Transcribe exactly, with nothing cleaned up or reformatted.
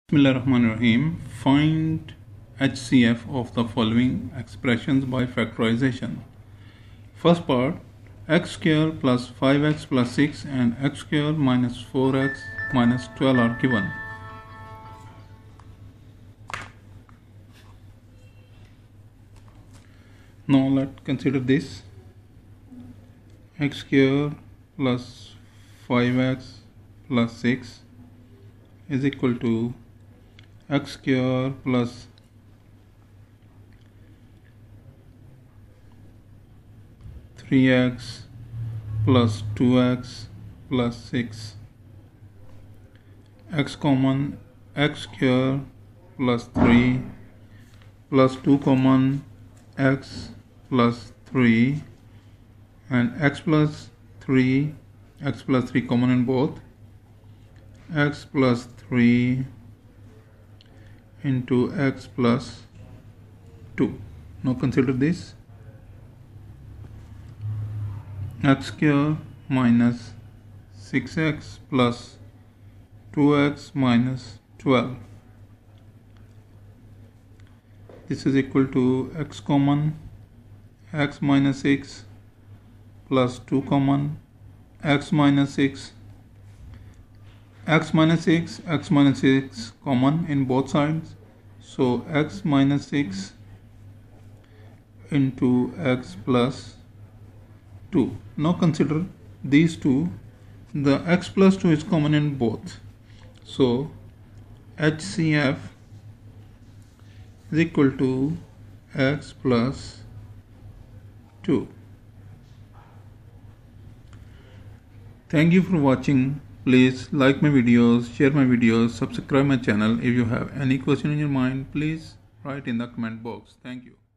Bismillahirrahmanirrahim. Find H C F of the following expressions by factorization. First part, x square plus five x plus six and x square minus four x minus twelve are given. Now let's consider this. X square plus five x plus six is equal to x square plus three x plus two x plus six. X common, x square plus three plus two common, x plus three, and x plus three, x plus three common in both, x plus three into x plus two. Now consider this. X square minus six x plus two x minus twelve. This is equal to x common, x minus six plus two common, x minus six, x minus six, x minus six common in both sides, so x minus six into x plus two. Now consider these two. The x plus two is common in both, so H C F is equal to x plus two. Thank you for watching. Please like my videos, share my videos, subscribe my channel. If you have any question in your mind, please write in the comment box. Thank you.